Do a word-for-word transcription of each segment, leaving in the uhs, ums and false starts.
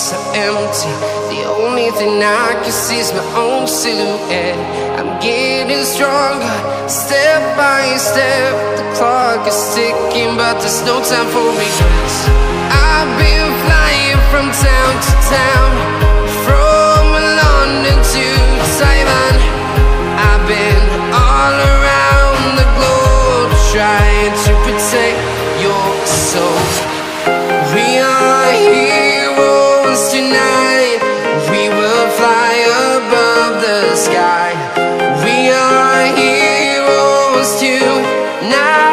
so empty. The only thing I can see is my own silhouette. I'm getting stronger, step by step. The clock is ticking, but there's no time for regrets. I've been flying from town to town, from London to Taiwan. I've been all around the globe, trying to protect your soul. We are heroes tonight. We will fly above the sky. We are heroes tonight.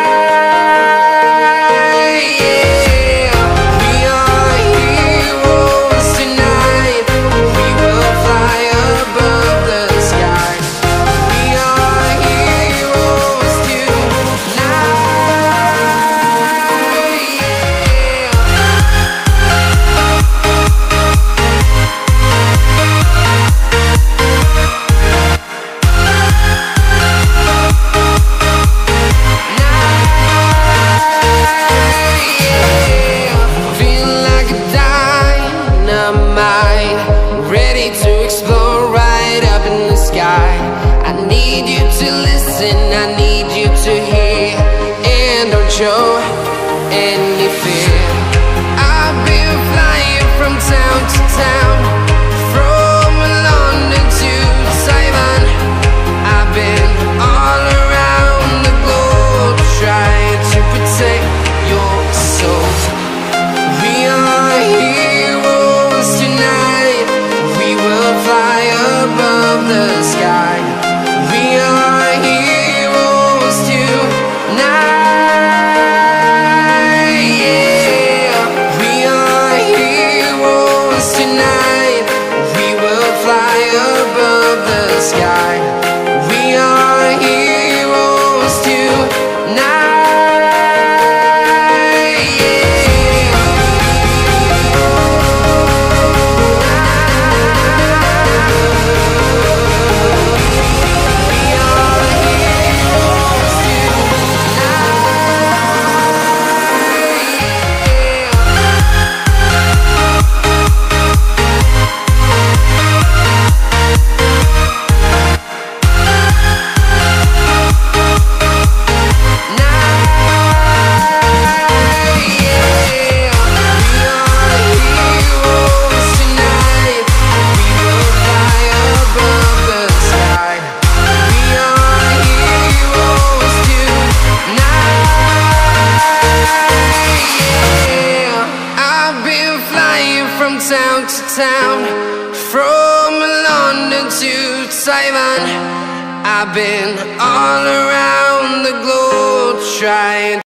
Show any fear. I've been flying from town to town, from London to Taiwan. I've been all around the globe, trying to protect your soul. We are heroes tonight. We will fly above the sky. We are heroes tonight. Town to town, from London to Taiwan. I've been all around the globe, trying